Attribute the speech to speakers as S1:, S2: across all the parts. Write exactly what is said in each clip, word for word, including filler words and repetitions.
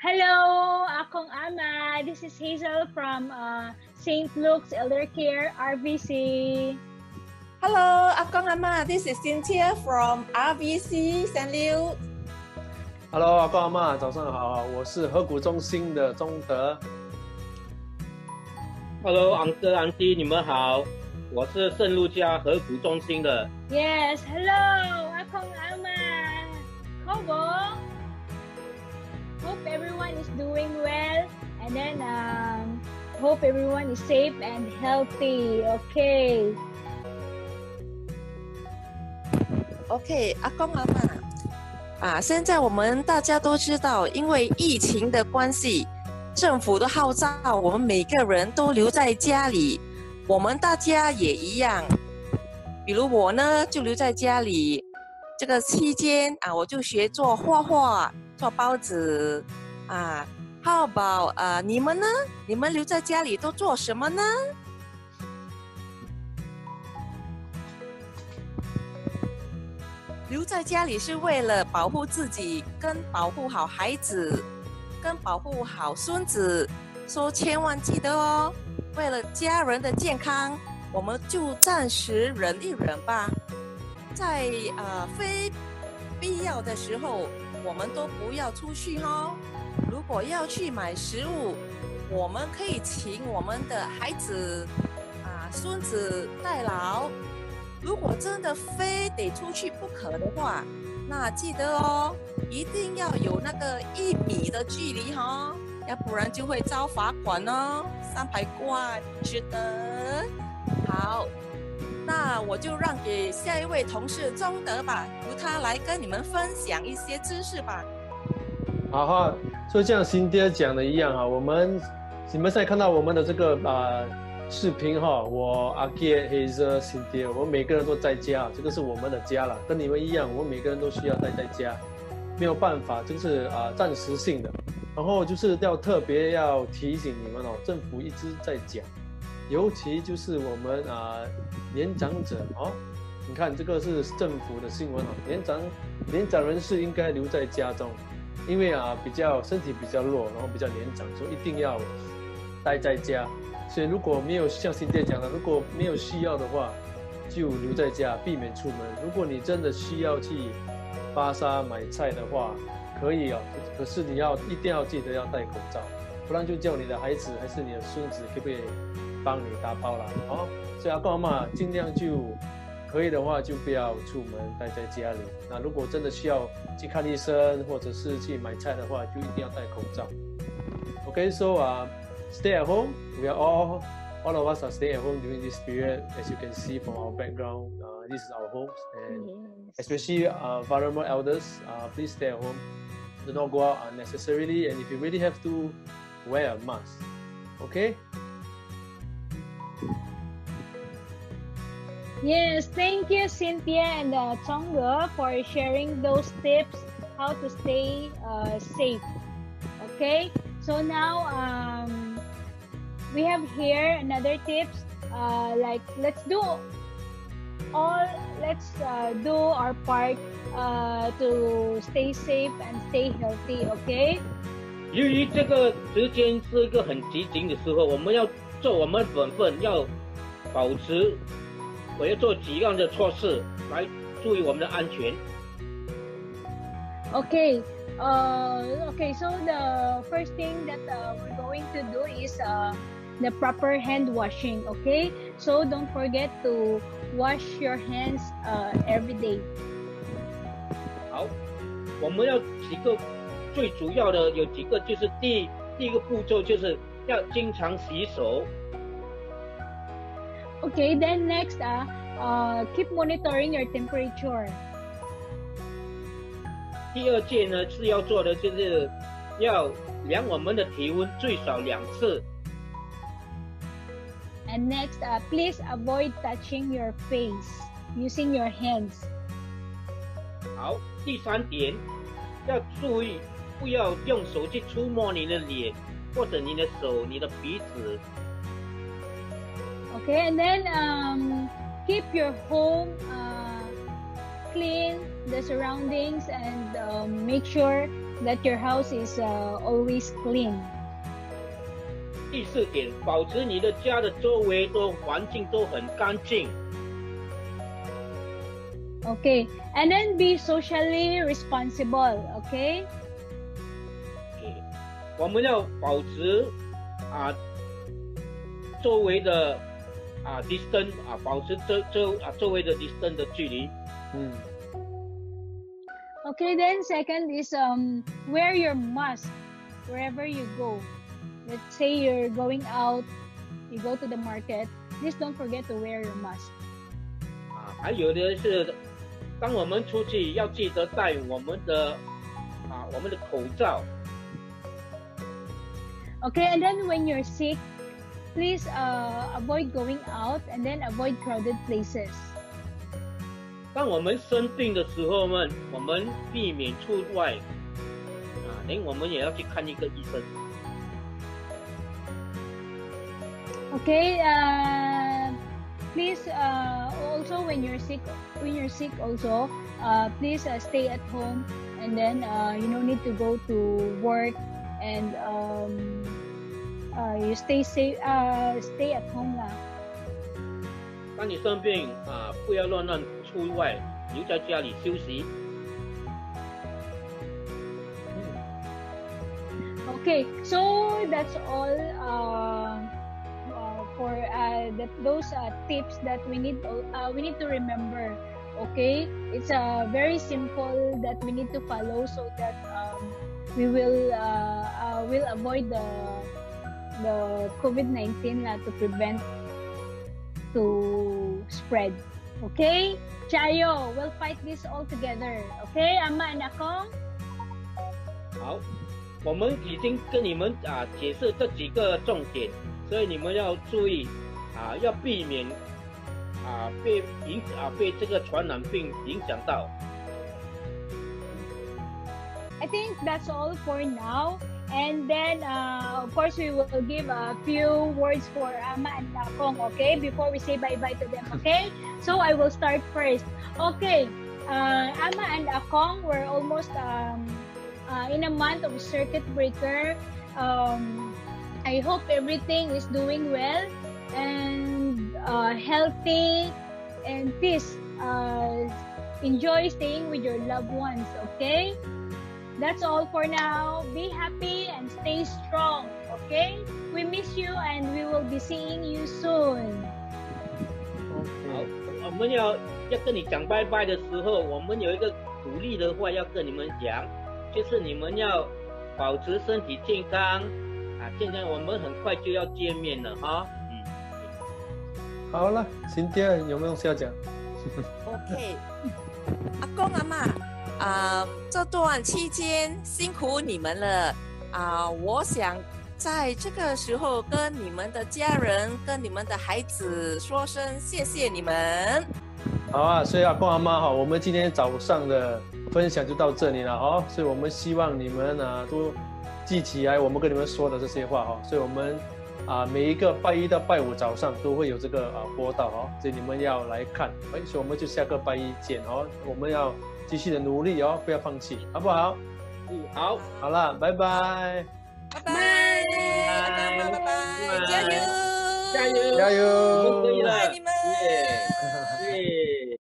S1: Hello, akong ama. This is Hazel from uh, Saint Luke's Elder Care R V C.
S2: Hello, akong ama. This is Cynthia from R V C Saint Luke.
S3: Hello， 阿公阿嬷，早上好，我是合谷中心的钟德。
S4: Hello， 昂哥昂弟，你们好，我是圣路加合谷中心的。
S1: Yes, hello, akong ama. Kobo. Hope everyone is doing well, and then um, hope everyone is safe and healthy. Okay.
S2: OK， 阿公阿嬷。啊，现在我们大家都知道，因为疫情的关系，政府的号召我们每个人都留在家里，我们大家也一样。比如我呢，就留在家里，这个期间啊，我就学做画画、做包子啊。How about 啊，你们呢？你们留在家里都做什么呢？留在家里是为了保护自己，跟保护好孩子，跟保护好孙子，所以千万记得哦。为了家人的健康，我们就暂时忍一忍吧。在呃非必要的时候，我们都不要出去哦。如果要去买食物，我们可以请我们的孩子啊、孙子代劳。如果真的非得出去不可的话，那记得哦，一定要有那个一米的距离哈、哦，要不然就会遭罚款哦，三百块，是的。好，那我就让给下一位同事钟德吧，由他来跟你们分享一些知识吧。
S3: 好哈，就像新爹讲的一样啊，我们你们现在看到我们的这个啊。呃视频哈，我阿杰、黑泽、辛迪，我们每个人都在家，这个是我们的家了，跟你们一样，我们每个人都需要待在家，没有办法，这个是啊、呃、暂时性的。然后就是要特别要提醒你们哦，政府一直在讲，尤其就是我们啊、呃、年长者哦，你看这个是政府的新闻哦，年长年长人士应该留在家中，因为啊比较身体比较弱，然后比较年长，所以一定要待在家。所以如果没有像新店讲的，如果没有需要的话，就留在家，避免出门。如果你真的需要去巴沙买菜的话，可以哦，可是你要一定要记得要戴口罩，不然就叫你的孩子还是你的孙子可不可以帮你打包了哦。所以阿公阿嬷尽量就可以的话，就不要出门，待在家里。那如果真的需要去看医生或者是去买菜的话，就一定要戴口罩。OK， so 啊、uh,stay at home. We are all, all of us are staying at home during this period. As you can see from our background, uh, this is our homes, and yes. especially uh, vulnerable elders, uh, please stay at home. Do not go out unnecessarily, and if you really have to, wear a mask. Okay?
S1: Yes, thank you, Cynthia and uh, Chongge, for sharing those tips how to stay uh, safe. Okay, so now um, we have here another tips. Uh, like let's do all. Let's uh, do our part uh, to stay safe and stay healthy. Okay.
S4: 由于这个时间是一个很急紧的时候，我们要做我们本分，要保持，我要做几样的措施来注意我们的安全。
S1: Okay. Uh, okay, so the first thing that uh, we're going to do is uh, the proper hand washing, okay? So don't forget to wash your hands uh, every day.
S4: 好，我们要几个最主要的有几个，就是第第一个步骤就是要经常洗手。
S1: Okay, then next, uh, uh, keep monitoring your temperature.
S4: 第二件呢是要做的就是要量我们的体温最少两次。
S1: And next, uh, please avoid touching your face using your hands.
S4: 好，第三点要注意，不要用手去触摸你的脸或者你的手、你的鼻子。
S1: Okay, and then um, keep your home uh, clean, the surroundings, and um, make sure that your house is uh, always clean.
S4: 第四点，保持你的家的周围都环境都很干净。
S1: Okay, and then be socially responsible. Okay.
S4: Okay. 我们要保持啊周围的啊 distance 啊，保持周周啊周围的 distance 的距离。
S3: 嗯。
S1: Okay, then second is um wear your mask wherever you go. Let's say you're going out, you go to the market. Please don't forget to wear your mask.
S4: 啊，还有的是，当我们出去要记得戴我们的啊我们的口罩。
S1: Okay, and then when you're sick, please uh, avoid going out and then avoid crowded places.
S4: 当我们生病的时候呢，我们避免出外啊，连我们也要去看一个医生。
S1: Okay, uh, please uh, also when you're sick, when you're sick also, uh, please uh, stay at home and then uh, you don't need to go to work and um, uh, you stay safe, uh, stay at home lah.
S4: 当你生病啊，不要乱乱出外，留在家里休息。
S1: Okay, so that's all uh, uh, for uh, that those uh, tips that we need uh, we need to remember. Okay, it's uh, very simple that we need to follow so that um, we will uh, uh, will avoid the the COVID nineteen uh, to prevent to spread. Okay, Chayo, we'll fight this all together. Okay, Ama and Akong.
S4: 好，我们已经跟你们啊解释这几个重点，所以你们要注意啊，要避免啊被影啊被这个传染病影响到。
S1: I think that's all for now. And then, uh, of course, we will give a few words for Ama and Akong, okay? Before we say bye-bye to them, okay? So I will start first. Okay, uh, Ama and Akong, we're almost um, uh, in a month of circuit breaker. Um, I hope everything is doing well and uh, healthy. And please uh, enjoy staying with your loved ones, okay? That's all for now. Be happy and stay strong, okay? We miss you and we will be seeing you soon.
S4: 好，我们要要跟你讲拜拜的时候，我们有一个鼓励的话要跟你们讲，就是你们要保持身体健康啊！现在我们很快就要见面了哈。嗯，
S3: 好了，今天有没有东西要讲
S2: ？OK， 阿公阿嬷。啊、呃，这段期间辛苦你们了啊、呃！我想在这个时候跟你们的家人、跟你们的孩子说声谢谢你们。
S3: 好啊，所以阿公阿妈哈，我们今天早上的分享就到这里了哈。所以我们希望你们啊都记起来我们跟你们说的这些话哈。所以我们啊每一个拜一到拜五早上都会有这个啊播道哈，所以你们要来看。哎，所以我们就下个拜一见哦。我们要继续的努力哦，不要放弃，好不好？
S4: 嗯，好，
S3: 好了，拜拜，
S2: 拜拜，拜拜，拜拜，加油，
S4: 加油，
S3: 加油，
S4: 我们可以了，
S2: 爱你们，
S4: 耶，耶。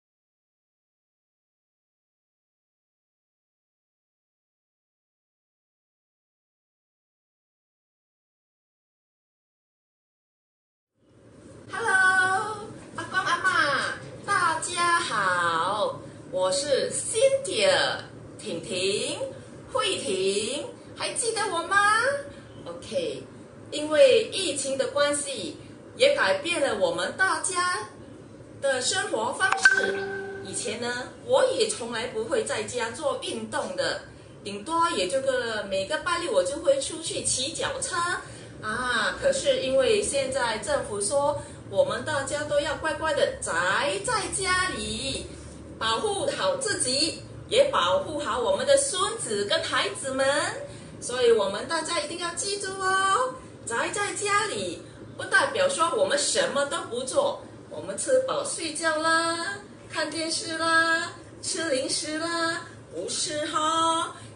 S2: Hello， 阿公阿嬷，大家好。我是 Cynthia， 婷婷、慧婷，还记得我吗 ？OK， 因为疫情的关系，也改变了我们大家的生活方式。以前呢，我也从来不会在家做运动的，顶多也就个每个拜六我就会出去骑脚车啊。可是因为现在政府说，我们大家都要乖乖的宅在家里。保护好自己，也保护好我们的孙子跟孩子们，所以我们大家一定要记住哦，宅在家里不代表说我们什么都不做，我们吃饱睡觉啦，看电视啦，吃零食啦，不是哈，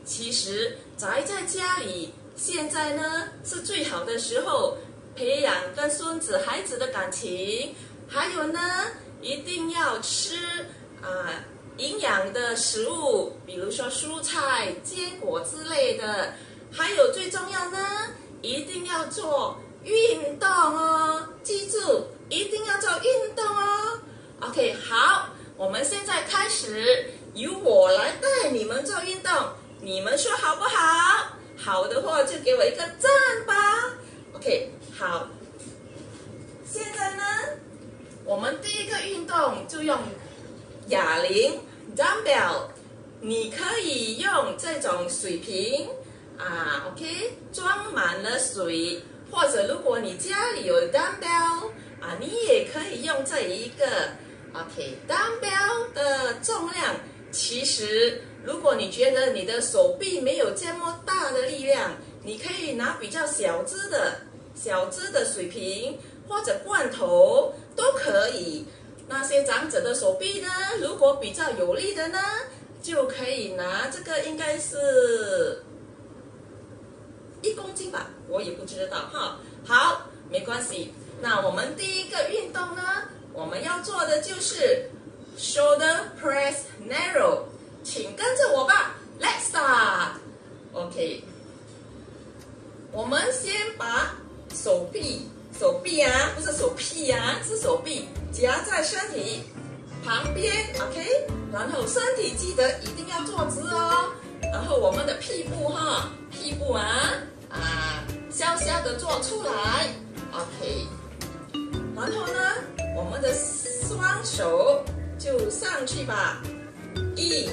S2: 其实宅在家里，现在呢是最好的时候，培养跟孙子、孩子的感情。还有呢，一定要吃啊营养的食物，比如说蔬菜、坚果之类的。还有最重要呢，一定要做运动哦，记住，一定要做运动哦。OK， 好，我们现在开始，由我来带你们做运动，你们说好不好？好的话就给我一个赞吧。OK， 好，现在呢，我们第一个运动就用哑铃 dumbbell， 你可以用这种水瓶啊 ，OK， 装满了水，或者如果你家里有 dumbbell 啊，你也可以用这一个 OK dumbbell 的重量。其实，如果你觉得你的手臂没有这么大的力量，你可以拿比较小只的、小只的水瓶或者罐头都可以。那些长者的手臂呢，如果比较有力的呢，就可以拿这个，应该是一公斤吧，我也不知道哈。好，没关系。那我们第一个运动呢，我们要做的就是 shoulder press narrow， 请跟着我吧 ，Let's start。OK， 我们先把手臂，手臂啊，不是手屁啊，是手臂夹在身体旁边 ，OK， 然后身体记得一定要坐直哦，然后我们的屁股哈，屁股啊啊，小小的做出来 ，OK， 然后呢，我们的双手就上去吧，一、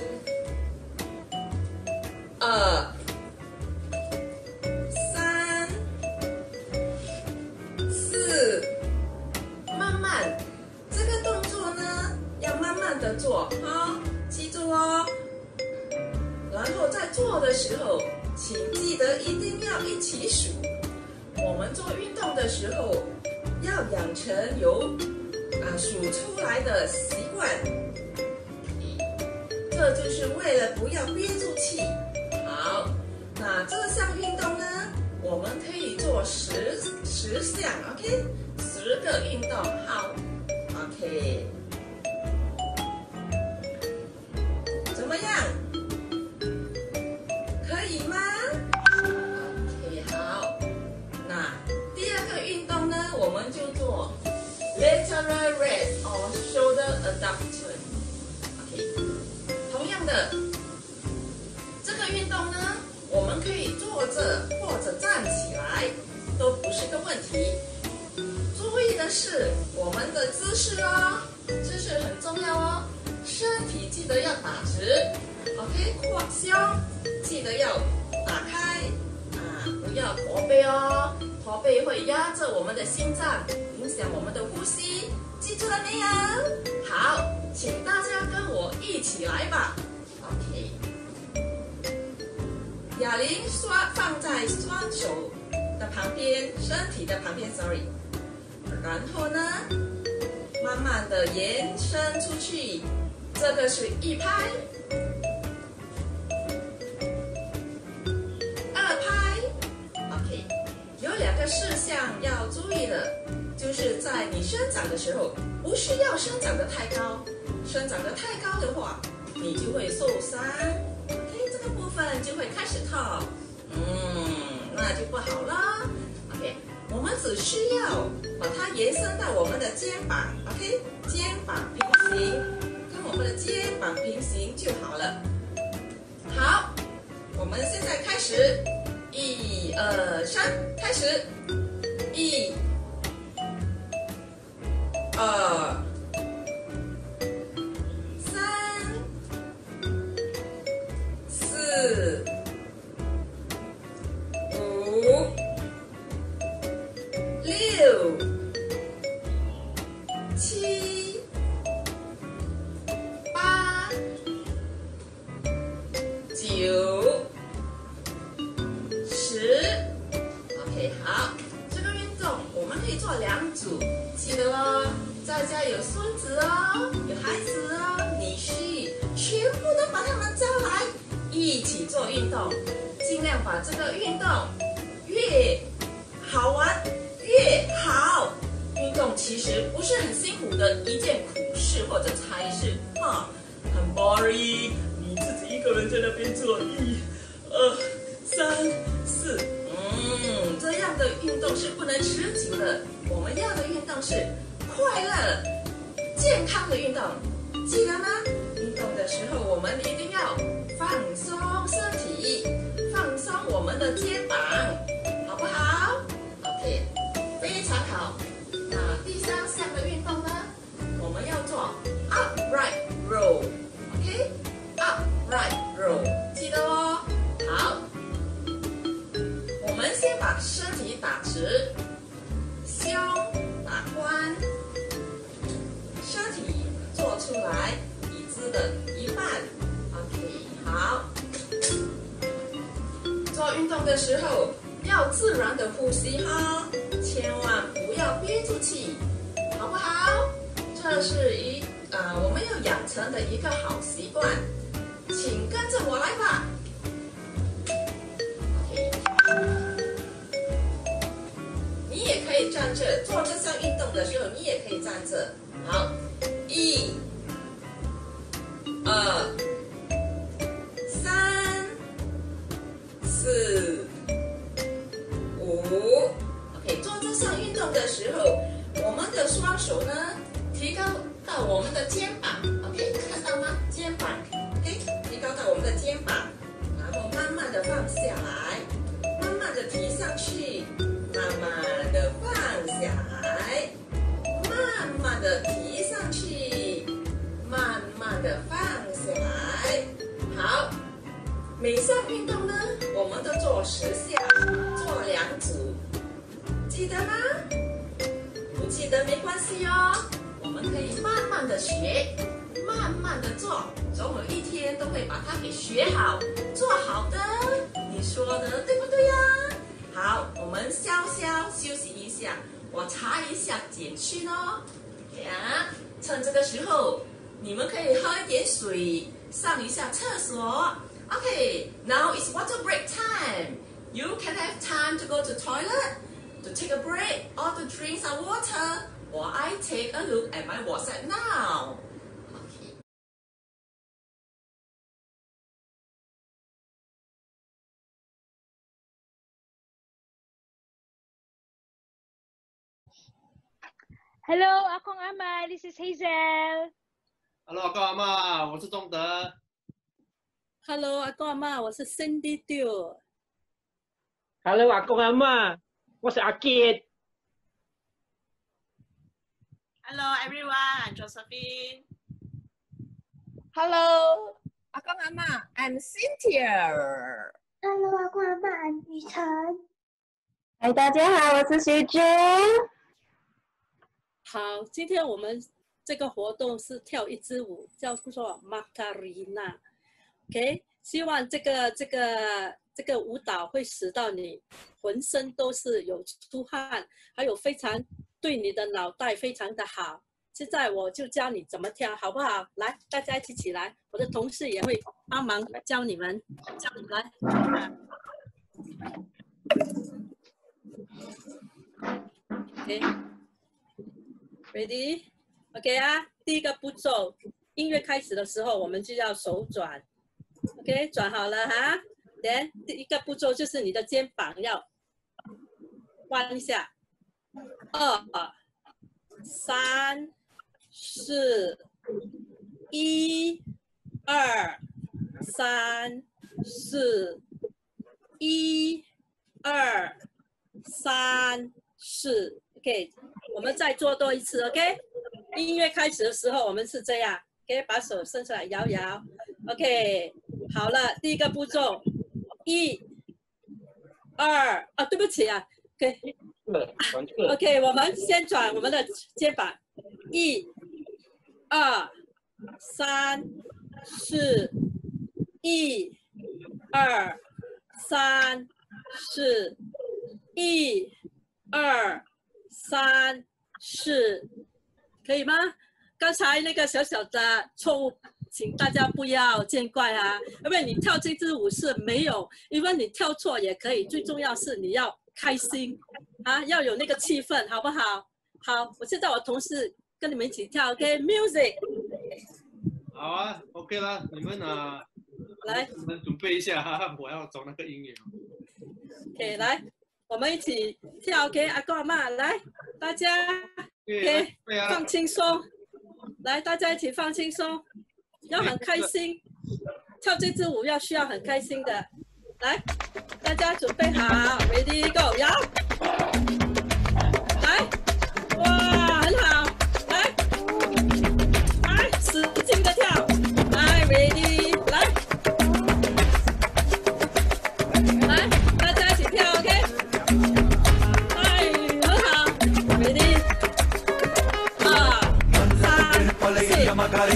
S2: 二、三、四，慢慢，这个动作呢要慢慢的做哈，记住哦。然后在做的时候，请记得一定要一起数。我们做运动的时候，要养成有啊数出来的习惯。这就是为了不要憋住气。好，那这项运动呢，我们可以做十十项 ，OK， 十个运动。好 ，OK， 怎么样？可以吗 ？OK， 好。那第二个运动呢，我们就做 lateral raise or shoulder abduction。OK， 同样的，这个运动呢，我们可以坐着或者站起来，都不是个问题。注意的是我们的姿势哦，姿势很重要哦。身体记得要打直 ，OK， 胯胸记得要打开啊，不要驼背哦，驼背会压着我们的心脏，影响我们的呼吸，记住了没有？好，请大家跟我一起来吧 ，OK。哑铃双放在双手的旁边，身体的旁边 ，sorry。然后呢，慢慢的延伸出去，这个是一拍。有两个事项要注意的，就是在你伸展的时候，不需要伸展的太高，伸展的太高的话，你就会受伤。OK， 这个部分就会开始痛，嗯，那就不好了。OK， 我们只需要把它延伸到我们的肩膀 ，OK， 肩膀平行，跟我们的肩膀平行就好了。好，我们现在开始。一二三，开始！一、二、三、四、五、六、七、八、九。OK， 好，这个运动我们可以做两组，记得哦，在家有孙子哦，有孩子哦，女婿，全部都把他们叫来，一一起做运动，尽量把这个运动越好玩越好。运动其实不是很辛苦的一件苦事或者差事，哈，很 boring。你自己一个人在那边做，一、二、三、四，嗯，这样的运动是不能持久的。我们要的运动是快乐、健康的运动，记得吗？运动的时候，我们一定要放松身体，放松我们的肩膀，好不好 ？OK， 非常好。那第三项的运动呢，我们要做 upright row，OK，upright row， 记得哦。好，我们先把身体打直，胸打宽，身体做出来椅子的一半 ，OK， 好。做运动的时候要自然的呼吸哈，千万不要憋住气，好不好？这是一呃我们要养成的一个好习惯，请跟着我来吧。OK， 你也可以站着，做这项运动的时候，你也可以站着。好，一、二、三、四、五。OK， 做这项运动的时候，我们的双手呢提高到我们的肩膀 ，OK， 看到吗？肩膀 ，OK， 提高到我们的肩膀，然后慢慢的放下来，慢慢的提上去，慢慢的放下来，慢慢的提上去，慢慢的放下来。好，每项运动呢，我们都做十下，做两组，记得吗？不记得没关系哦，我们可以慢慢的学，慢慢的做，总有一天都会把它给学好，做好的。你说的对不对呀？好，我们稍稍休息一下，我查一下简讯哦。呀，趁这个时候，你们可以喝一点水，上一下厕所。Okay, now it's water break time. You can have time to go to toilet, to take a break, or to drink some water. Or I take a look at my WhatsApp now. Okay.
S1: Hello, Akong Ama. This is Hazel.
S3: Hello， 阿公阿嬷，我是钟德。
S5: Hello， 阿公阿嬷，我是 Cindy Teo。
S4: Hello， 阿公阿嬷，我是阿杰。
S2: Hello everyone, I'm Josephine.
S6: Hello， 阿公阿嬷 ，I'm Cynthia。
S7: Hello， 阿公阿嬷 ，I'm 雨晨。
S6: 嗨，大家好，我是学娟。
S5: 好，今天我们这个活动是跳一支舞，叫做 Macarena。OK， 希望这个这个这个舞蹈会使到你浑身都是有出汗，还有非常对你的脑袋非常的好。现在我就教你怎么跳，好不好？来，大家一起起来，我的同事也会帮忙教你们。来。OK。Ready？ OK 啊，第一个步骤，音乐开始的时候，我们就要手转 ，OK， 转好了哈。Then 第一个步骤就是你的肩膀要弯一下，二、三、四、一、二、三、四、一、二、三、四 ，OK。我们再做多一次 ，OK。音乐开始的时候，我们是这样 ，OK， 把手伸出来摇摇 ，OK。好了，第一个步骤，一、二，啊，对不起啊 ，OK，OK， 我们先转我们的肩膀，一、二、三、四，一、二、三、四，一、二、三、四。可以吗？刚才那个小小的错误请大家不要见怪啊，因为你跳这支舞是没有，因为你跳错也可以，最重要是你要开心啊，要有那个气氛，好不好？好，我现在我同事跟你们一起跳 ，OK，music。
S3: 好啊 ，OK 啦，你们啊，
S5: 来，
S3: 你们准备一下哈，我要找那个音乐。
S5: OK， 来，我们一起跳 ，OK， 阿公阿嬷来，大家 ，OK， 放轻松，来，大家一起放轻松，要很开心，跳这支舞要需要很开心的，来，大家准备好 ，Ready Go， 摇，来，哇，很好，来，来，使劲的跳，来 ，Ready， 来。来，大家一起跳 ，OK？ 哎，很好 ，Ready？ 二、三、四、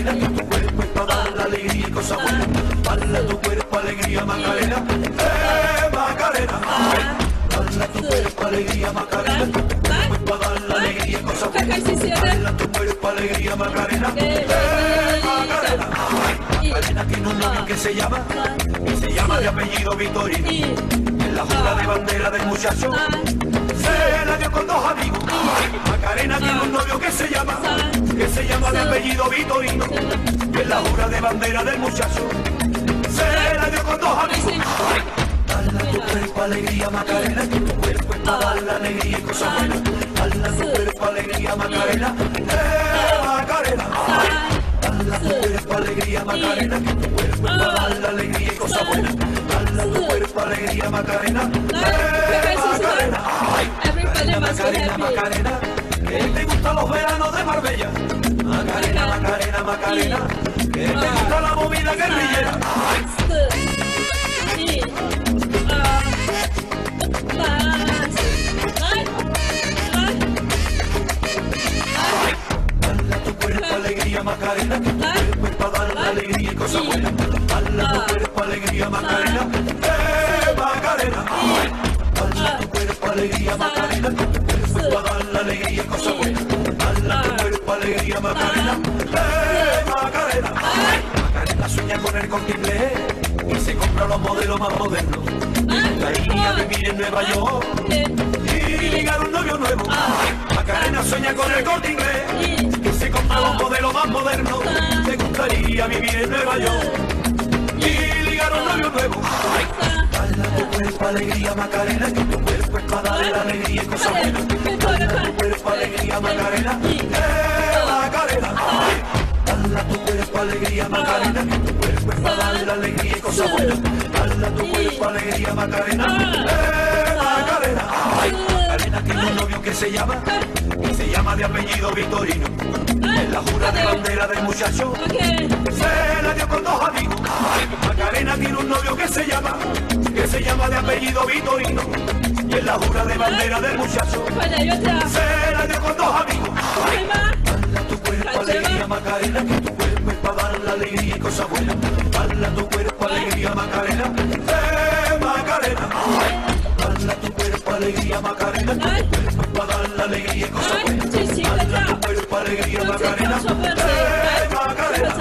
S5: 开开心心
S8: Macarena tiene un novio que se llama, que se llama de apellido Vitorino. En la jura de bandera del muchacho se la dio con dos amigos. Macarena tiene un novio que se llama, que se llama de apellido Vitorino. En la jura de bandera del muchacho se la dio con dos amigos. Dale a tu cuerpo alegría Macarena, que tu cuerpo es para dar la alegría y cosas buenas. Dale a tu cuerpo alegría Macarena, eh Macarena. Dale a tu cuerpo alegría Macarena, que tu cuerpo es para dar la alegría y cosas buenas. Dale a tu cuerpo alegría Macarena, eh Macarena. Macarena, Macarena, Macarena, que te gustan los veranos de Marbella. Macarena, Macarena, Macarena, que te gusta la movida guerrillera. Alegría Macarena, que tu cuerpo es para dar la alegría y cosas buenas. Dale a tu cuerpo alegría Macarena, eh Macarena. Dale a tu cuerpo alegría Macarena, que tu cuerpo es para dar la alegría y cosas buenas. Dale a tu cuerpo alegría Macarena, eh Macarena. Macarena sueña con el Corte Inglés y se compra los modelos más modernos. Gustaría vivir en Nueva York y ligar un novio nuevo. Macarena sueña con el Corte Inglés y se compra los modelos más modernos. Te gustaría vivir en Nueva York y ligar un novio nuevo. Dale a tu cuerpo alegría Macarena, que tu cuerpo es para dar la alegría y cosas buenas. Dale a tu cuerpo alegría Macarena, eh Macarena. Dale a tu cuerpo alegría Macarena, que tu cuerpo es para dar la alegría y cosas buenas. Dale a tu cuerpo alegría Macarena, eh Macarena. Macarena tiene un novio que se llama, que se llama de apellido Vitorino. En la jura de bandera del muchacho se la dio con dos amigos. Macarena tiene un novio que se llama, que se llama de apellido Vitorino. Y en la jura de bandera del muchacho se la dio con dos amigos. Dale a tu cuerpo alegría Macarena, que tu cuerpo es para dar la alegría y cosas buenas. Dale a tu cuerpo alegría Macarena, eh Macarena. Dale a tu cuerpo alegría Macarena, que tu cuerpo es para dar la alegría y cosas buenas. Dale a tu cuerpo alegría Macarena, eh Macarena.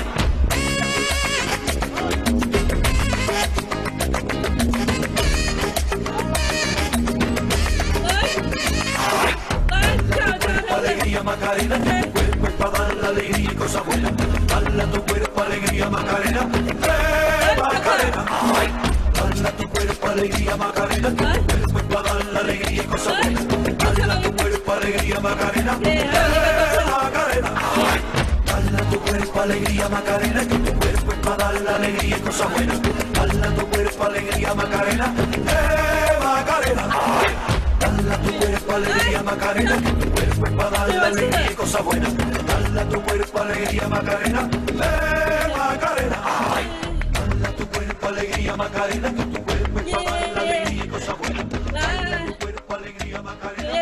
S8: Alegría Macarena, que tu cuerpo es para dar la alegría y cosas buenas. Dale a tu cuerpo alegría Macarena, eh Macarena. Dale a tu cuerpo alegría Macarena, que tu cuerpo es para dar la alegría y cosas buenas. Dale a tu cuerpo alegría Macarena, eh Macarena. Dale a tu cuerpo alegría Macarena, que tu cuerpo es para dar la alegría y cosas buenas. Dale a tu cuerpo alegría Macarena, eh Macarena. Dale a tu cuerpo alegría Macarena, que tu cuerpo es para dar la alegría y cosas buenas. Dale a tu cuerpo alegría Macarena, eh Macarena. Dale a tu cuerpo alegría Macarena, que tu cuerpo es para dar la alegría y cosas buenas. Dale a tu cuerpo alegría Macarena.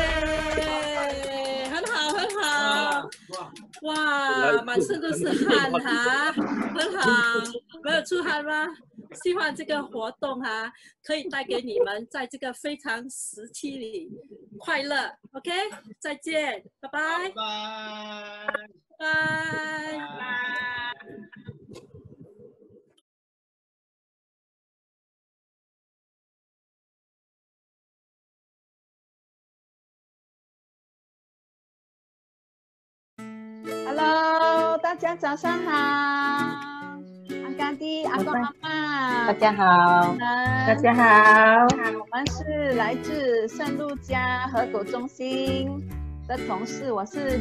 S5: 很好，很好，哇，满身都是汗哈，很好，没有出汗吗？希望这个活动哈，可以带给你们在这个非常时期里快乐。OK， 再见，拜拜，拜拜，拜拜。
S9: Hello， 大家早上好，安干弟、阿公、阿妈，
S10: 大家好，大家好，
S9: 我们是来自圣路加河狗中心的同事，我是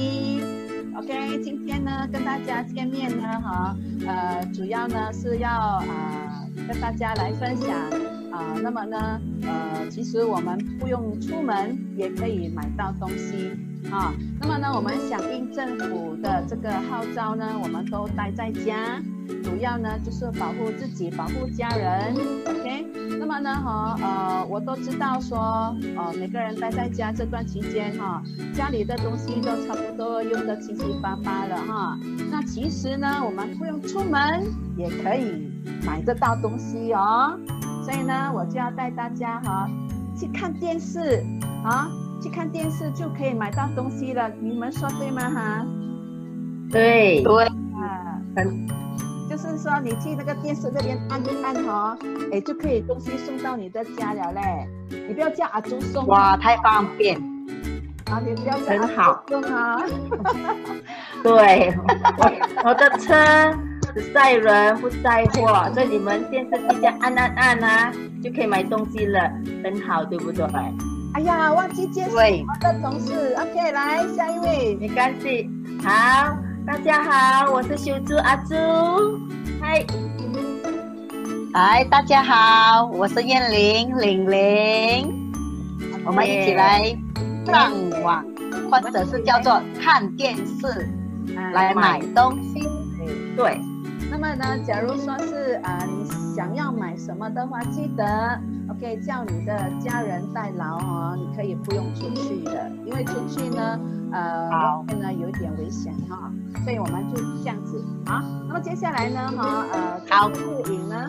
S9: Jenny。OK， 今天呢跟大家见面呢，哈，呃，主要呢是要啊、呃、跟大家来分享啊、呃，那么呢，呃，其实我们不用出门也可以买到东西。啊，那么呢，我们响应政府的这个号召呢，我们都待在家，主要呢就是保护自己，保护家人。OK， 那么呢，哈，呃，我都知道说，呃，每个人待在家这段期间，哈，家里的东西都差不多用得七七八八了，哈。那其实呢，我们不用出门也可以买得到东西哦。所以呢，我就要带大家哈去看电视啊。去看电视就可以买到东西了，你们说对吗？哈，
S10: 对
S9: 对啊，就是说你去那个电视那边按一按哈，哎，就可以东西送到你的家了嘞。你不要叫阿朱送，
S10: 哇，太方便
S9: 啊！你不要叫阿朱送啊。
S10: 对，我我的车只载人不载货，所以你们电视机这样按按按啊，就可以买东西了，很好，对不对？
S9: 哎呀，忘记介绍我的同事 ，OK， 来下一位，
S10: 没关系。好，大家好，我是修猪阿朱，嗨，
S11: 嗨，大家好，我是燕玲玲玲， okay. 我们一起来上网，或者是叫做看电视，来买东西。
S10: 对。
S9: 那么呢，假如说是啊、呃，你想要买什么的话，记得 OK 叫你的家人代劳哦，你可以不用出去的，因为出去呢，呃，外面呢有一点危险哈、哦，所以我们就这样子好。那么接下来呢，哈，呃，好，录影呢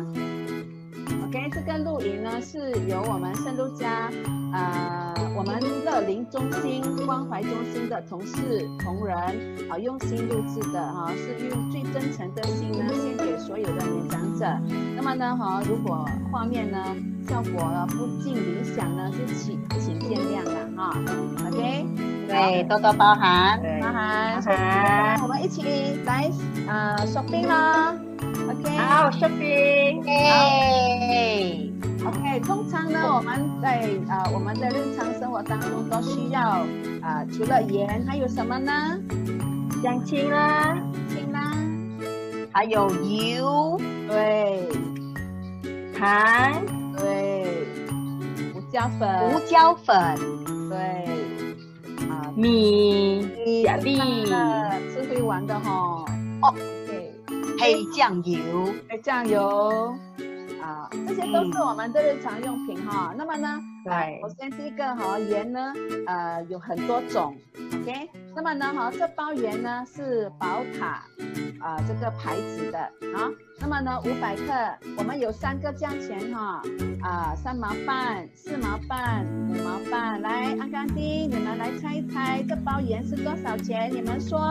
S9: ，OK， 这个录影呢是由我们圣路加呃，我们乐龄中心、关怀中心的同事同仁啊，用心录制的哈、啊，是用最真诚的心呢，献给所有的年长者。那么呢，哈、啊，如果画面呢效果呢不尽理想呢，就请请见谅了哈、啊。OK，
S11: 对，多多包涵，
S9: 包涵，包涵。我们一起来啊 shopping 啦 ，OK，
S10: 好 shopping，
S9: 耶。OK， 通常呢，我们在啊、呃、我们的日常生活当中都需要啊、呃，除了盐，还有什么呢？
S10: 香精啦，
S9: 精啦，
S11: 还有油，
S9: 对，
S10: 糖，
S9: 对，胡椒粉，
S11: 胡椒粉，
S9: 对，啊，
S10: 米，假币，
S9: 是会玩的哈。
S11: 哦，对，黑酱油，
S9: 黑酱油。啊，这些都是我们的日常用品哈、嗯。那么呢，
S10: 对，
S9: 首先第一个哈盐呢，呃有很多种 ，OK。那么呢哈，这包盐呢是宝塔啊、呃、这个牌子的啊。那么呢五百克，我们有三个价钱哈啊、呃、三毛半、四毛半、五毛半。来，阿甘弟，你们来猜一猜这包盐是多少钱？你们说。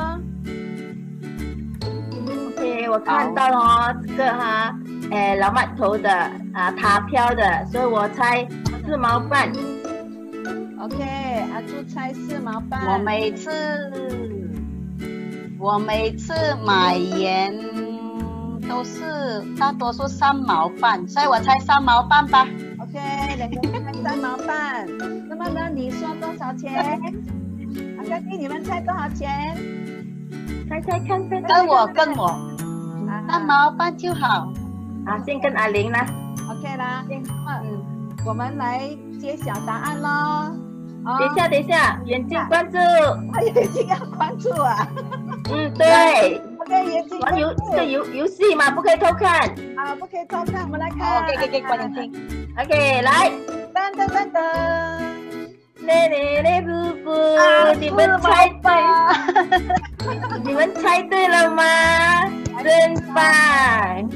S10: OK， 我看到了哦，这个哈。诶，老码头的啊，塔飘的，所以我猜四毛半。
S9: OK， 阿朱猜四毛半。
S11: 我每次我每次买盐都是大多数三毛半，所以我猜三毛半吧。
S9: OK， 两个人猜三毛半。那么呢，你说多少钱？阿哥弟，你们猜多少钱？
S10: 猜猜看，猜猜
S11: 跟我跟我，三毛半就好。
S10: 啊，先跟阿玲啦
S9: ，OK 啦，嗯，我们来揭晓答案咯。
S10: 哦、等一下，等一下，眼睛关注，
S9: 眼睛要关注啊。
S10: 嗯，对。
S9: OK， 眼睛。
S10: 玩游这个游游戏嘛，不可以偷看。
S9: 啊，不可以偷看，我们来看。
S11: OK， 可以可以关眼睛。
S10: OK， 来。
S9: 噔噔噔噔。
S10: 嘞嘞嘞布布，啊、你们猜对，你们猜对了吗？真棒！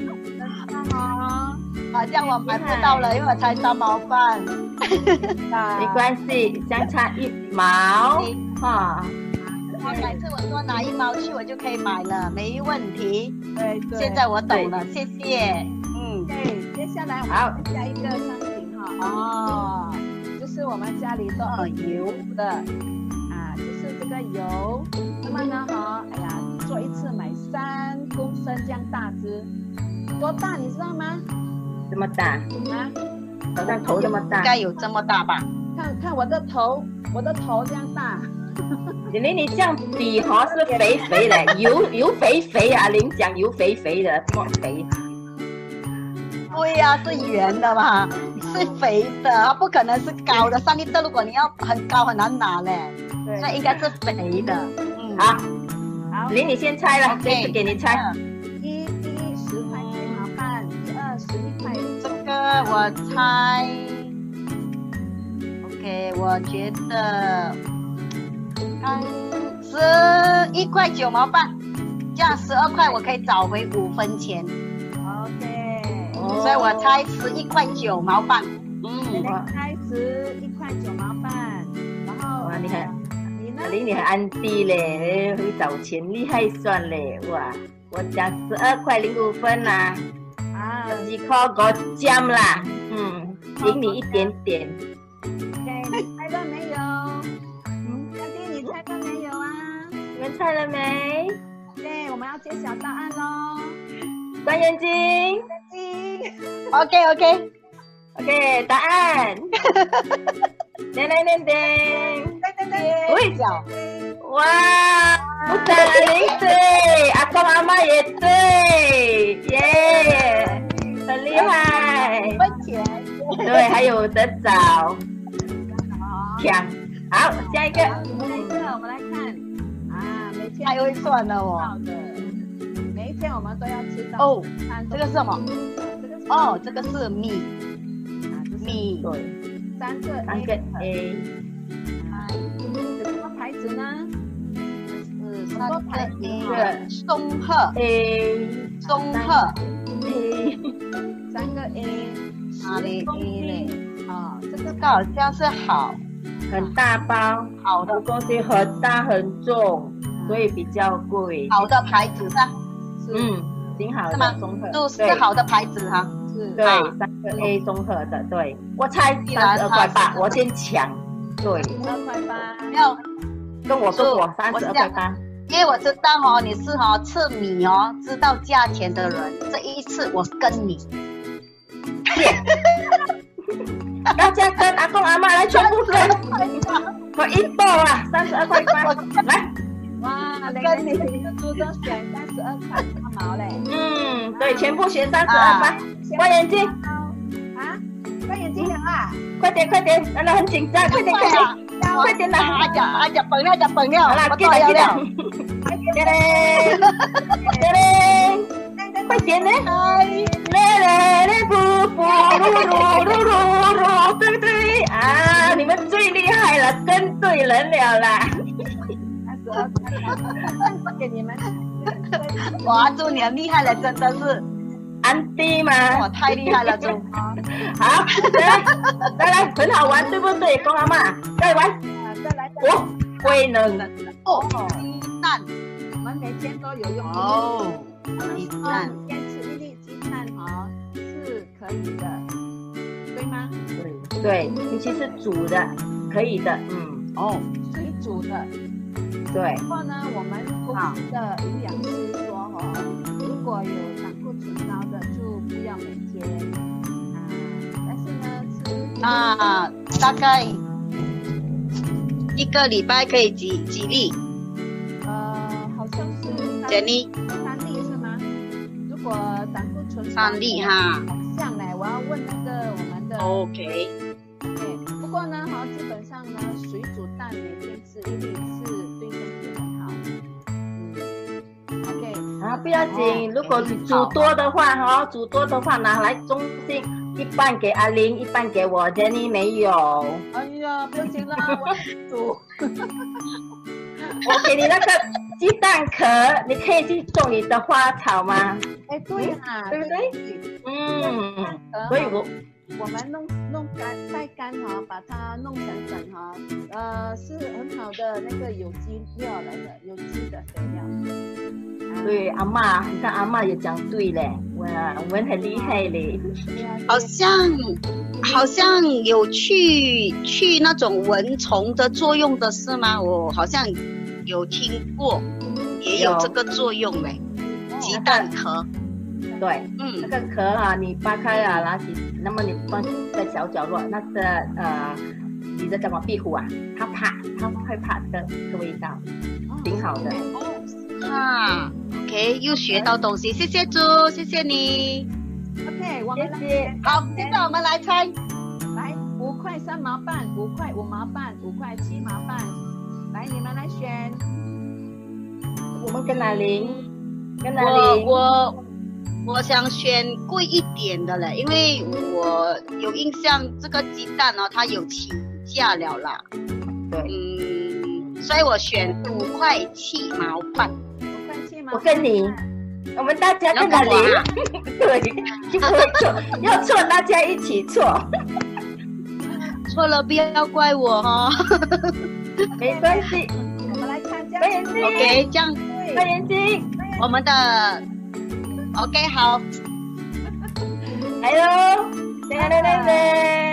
S11: 好像我买不到了，因为我才三毛半。
S10: 没关系，相差一毛哈。
S11: 我改次我多拿一包去，我就可以买了，没问题。
S9: 对对。
S11: 现在我懂了，谢谢。嗯，
S9: 对，接下来我们下一个商品哈。哦，就是我们家里都有油的啊，就是这个油。那么呢，哈，哎呀，做一次买三公升这样大只，多大你知道吗？
S10: 这么大
S9: 啊？
S10: 好像头这么大。
S11: 应该有这么大吧？
S9: 看看我的头，我的头这样大。
S10: 玲玲，你这样比哈是肥肥的，油油肥肥啊！玲讲油肥肥的，这么肥。
S11: 对呀、啊，是圆的嘛，是肥的，它不可能是高的。三粒豆如果你要很高很难拿嘞，所以应该是肥的。嗯，
S10: 好，好，玲你先猜了，这次给你猜。
S9: 一第一十块钱毛半，第二十一块。
S11: 这个我猜。OK， 我觉得，嗯，十一块九毛半，这样十二块我可以找回五分钱。
S9: OK，
S11: 所以我猜十一块九毛半。
S9: 嗯，我猜十一块九毛半，然后
S10: 哇，你很，
S9: 你呢？
S10: 玲你很安迪嘞，会找钱厉害算嘞，哇，我讲十二块零五分啦，啊，几块我奖啦，嗯，赢你一点点。
S9: OK， 你猜到没有？嗯，嘉宾你猜到没有啊？
S10: 你们猜了没？
S9: 对，我们要揭晓答案喽。
S10: 关眼睛。
S9: 眼睛。
S11: OK OK
S10: OK， 答案。叮叮叮叮。
S9: 对对对。
S10: 对角。哇，不但玲对，阿公阿妈也对，耶，很厉害。
S11: 五分钱。
S10: 对，还有得找。抢，好，下一个，
S9: 下一个我们来看啊，每天
S11: 太会算了我。
S9: 好的，每一天我们都要吃到。
S11: 哦，这个是什么？
S9: 这个是
S11: 哦，这个是米，米，
S10: 对，
S9: 三个 A，
S10: 三个 A，
S9: 啊，什么牌子呢？
S11: 是三个 A， 松鹤
S10: A，
S11: 松鹤
S10: A，
S9: 三个 A，
S11: 哪里 A 嘞？
S9: 啊，这个
S11: 好像是好。
S10: 很大包，
S11: 好的
S10: 东西很大很重，所以比较贵。
S11: 好的牌子上，
S10: 嗯，挺好的，
S11: 是吗？
S10: 综合，
S11: 都是好的牌子哈。
S9: 是，
S10: 对，三个 A 综合的，对。我猜三十二块八，我先抢，对。
S9: 二块八，
S11: 要
S10: 跟我跟我三十二块八。
S11: 因为我知道哦，你是哦吃米哦知道价钱的人，这一次我跟你。大家跟阿公阿妈来，全部跟，我一包啊，三十二块八，来，
S9: 哇，跟你这个猪都选三十二块八毛嘞。
S10: 嗯，对，全部选三十二八，关眼睛。
S9: 啊，关眼睛了啊！
S10: 快点快点，让他很紧张，快点快点，快点啦！
S11: 阿甲阿甲崩了，甲崩了，
S10: 好啦，记得记得，叮铃叮铃，快点呢！来来来，不不噜噜噜噜噜，对不对啊？你们最厉害了，跟对人了啦！
S9: 三十二块，给你们。
S11: 哇，猪你很厉害了，真的是。
S10: 安迪吗？
S11: 哇，太厉害了，猪！
S10: 好，来来来，很好玩，对不对？公阿妈，再玩。
S9: 啊，再来。
S10: 我会能。
S11: 哦，鸡蛋，
S9: 我们每天都有用。
S11: 哦，鸡蛋，
S9: 每天吃一粒鸡蛋哦，是可以的，对吗？
S10: 对对，尤其是煮的，可以的，嗯。
S9: 哦，水煮的。
S10: 对。
S9: 然后呢，我们公司的营养师说哦，如果有胆固醇高的就不要每天啊，但是呢吃
S11: 啊，大概一个礼拜可以几几粒？
S9: 呃，好像是
S11: 几粒？
S9: 三粒是吗？如果胆固醇
S11: 三粒哈，
S9: 好像嘞，我要问那个我们的
S11: OK。
S9: 对，不过呢，哈，基本上呢，水煮蛋每天吃一粒是对身体很好。嗯 ，OK。
S10: 啊，不要紧，如果煮多的话，哈，煮多的话拿来中性，一半给阿玲，一半给我 ，Jenny 没有。
S9: 哎呀，不要紧啦，我煮。
S10: 我给你那个鸡蛋壳，你可以去种你的花草吗？
S9: 哎，对啊，
S10: 对不对？嗯，所以我
S9: 我们弄弄干晒干哈，把它弄成粉哈，呃， 呃是很好的那个有机料来的，有机的肥料。
S10: 对，阿嬷，你看阿嬷也讲对嘞，哇，我们很厉害嘞。
S11: 好像好像有去去那种蚊虫的作用的是吗？我好像有听过，也有这个作用嘞。鸡蛋壳。
S10: 对，嗯，那个壳啊，你扒开啊，拿起，那么你放在小角落，那个呃，你的什么壁虎啊，它怕，它会怕这个这个味道，挺好的。
S11: 啊 ，OK， 又学到东西，谢谢猪，谢谢你。
S9: OK， 我们
S10: 谢谢。
S11: 好，现在我们来猜，
S9: 来五块三毛半，五块五毛半，五块七毛半，来你们来选。
S10: 我们跟哪里？跟哪里？
S11: 我我。我想选贵一点的嘞，因为我有印象这个鸡蛋哦，它有起价了啦。
S10: 对，
S11: 嗯，所以我选五块七毛半。
S9: 五块七毛半。
S10: 我跟你，我们大家跟哪里？对，就不会错，要错大家一起错。
S11: 错了不要怪我哦。
S10: 没关系，
S9: 我们来看这样。
S10: 关眼睛。
S11: OK， 这样。
S10: 关眼睛。
S11: 我们的。OK， 好，
S10: 来喽！来来来来，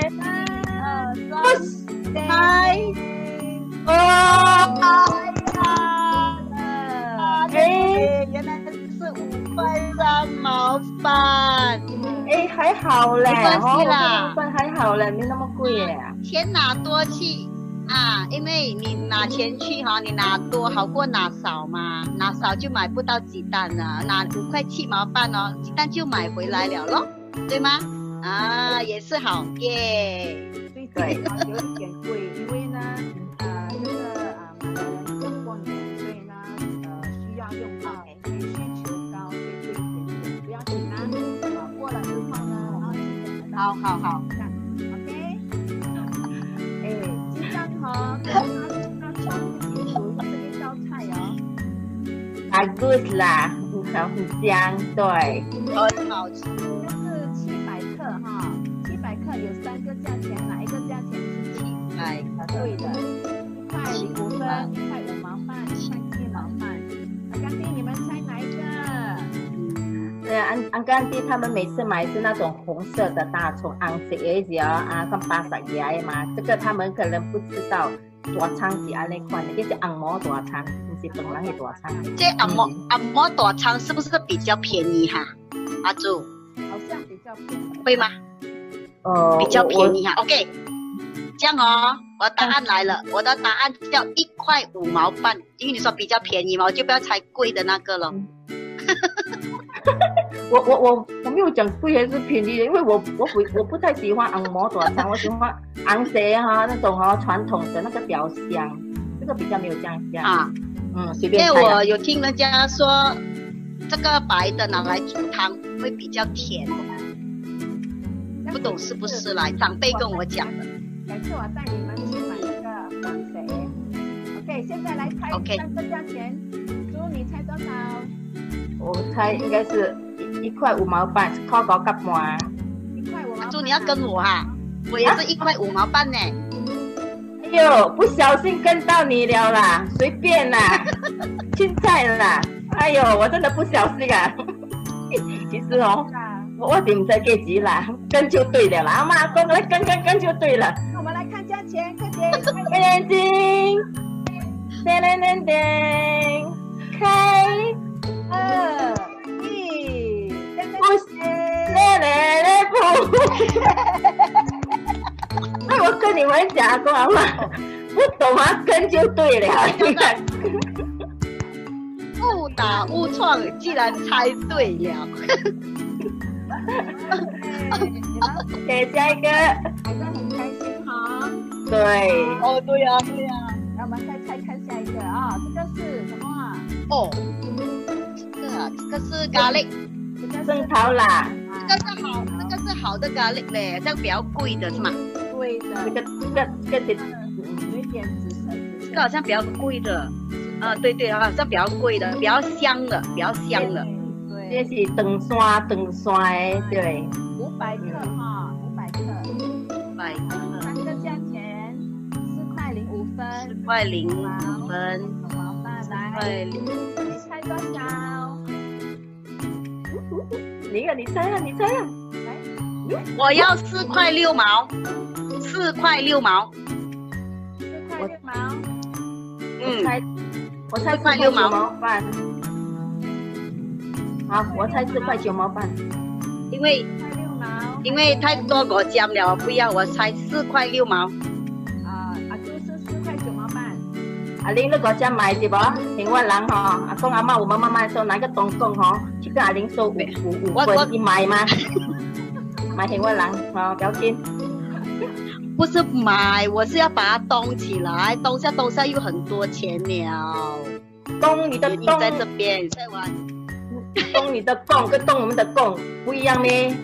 S9: 三、
S11: 嗨，
S10: 哦，
S11: 哎，原来是五块三毛半，
S10: 哎，还好嘞，
S11: 没关系啦，
S10: 五块还好嘞，没那么贵耶。
S11: 钱拿多去啊，因为你拿钱去哈，你拿多好过拿少嘛，拿少就买不到鸡蛋了，拿五块七毛半哦，鸡蛋就买回来了咯，对吗？啊，也是好耶。
S9: 对，有一点贵，因为呢，呃，这个啊，马来人要过年，所以呢，呃，需要用到，所以需求高，所以贵一点点，不要紧啊，啊，过了之后呢，然后就可以
S11: 好好好，
S9: 看 ，OK， 哎，鸡蛋和跟它它放一起煮这一道菜哦。
S10: 啊 ，good 啦，很好，很香，对，
S11: 很好吃。
S9: 这是七百克哈，七百克有三个价钱，哪一个价钱是七百对的？一块零五分，一块五毛半，一块七毛半。阿甘弟，你们猜哪一个？
S10: 对啊，安安甘弟他们每次买是那种红色的大葱，红色的只啊，跟巴萨叶嘛，这个他们可能不知道。大葱是安尼款的，叫做红毛大葱，不是本人的大葱。
S11: 这红毛红毛大葱是不是比较便宜哈？阿朱，
S9: 好像比较便宜，
S11: 会吗？
S10: 呃，
S11: 比较便宜哈。OK， 这样哦，我答案来了，我的答案叫一块五毛半，因为你说比较便宜嘛，我就不要猜贵的那个了。
S10: 我我我我没有讲贵还是便宜的，因为我我不我不太喜欢红毛大葱，我喜欢红色哈那种哦传统的那个比较香，这个比较没有这样香啊。嗯，随便猜。
S11: 因为我有听人家说，这个白的拿来煮汤会比较甜，不懂是不是啦？长辈跟我讲的。
S9: 改次我带你们去买一个红色。OK， 现在来猜三个价钱，猪你猜多少？
S10: 我猜应该是一一块五毛半，靠高夹半。
S9: 一块五毛半。
S11: 猪你要跟我哈，我也是一块五毛半呢。
S10: 哎呦，不小心跟到你了啦，随便啦，青菜啦。哎呦，我真的不小心啊。其实哦，我我点在给急啦，跟就对了啦，阿妈跟来跟跟跟就对了。
S9: 我们来看价钱，快点，
S10: 开眼睛，噔噔噔噔，开。
S9: 二一，
S10: 不是，来来来不，那我跟你们讲过嘛，不懂啊，跟就对了。
S11: 误打误撞，竟然猜对了。
S10: 给下一个，
S9: 还是很开心哈。
S10: 对。
S11: 哦，对呀、啊，对呀、啊。
S9: 那我们再猜看下一个啊，这个是什么啊？
S11: 哦。这个是咖喱，
S10: 生蚝啦，
S11: 这个是好，这个是好的咖喱嘞，这个比较贵的是吗？
S9: 对的，
S10: 这个这个这个
S9: 有一点紫色，
S11: 这个好像比较贵的，啊，对对，好像比较贵的，比较香的，比较香的。
S10: 对，这是长山长山的，对。
S9: 五百克哈，五百克，
S11: 五百克，
S9: 三个价钱，四块零五分。
S11: 四块零五分，
S9: 九毛半来，
S11: 块零，
S9: 你猜多少？
S10: 你啊，你猜啊，你猜啊！
S11: 我要四块六毛，四块六毛。
S9: 四块六毛。
S10: 我猜，我猜
S11: 四块六毛
S10: 半。好，我猜四块九毛半。
S11: 因为因为太多果酱了，不要，我猜四块六毛。
S9: 啊，阿朱是四块九毛半。
S10: 阿玲，你果酱买对不？另外人哈，阿公阿妈我们慢慢收，拿个东贡哈，去跟阿玲收五五五分，你买吗？买另外人哈，不要紧。
S11: 不是买，我是要把它冻起来，冻下冻下又很多钱了。
S10: 冻你的冻
S11: 在这边，在玩。
S10: 冻你的贡跟冻我们的贡不一样呢。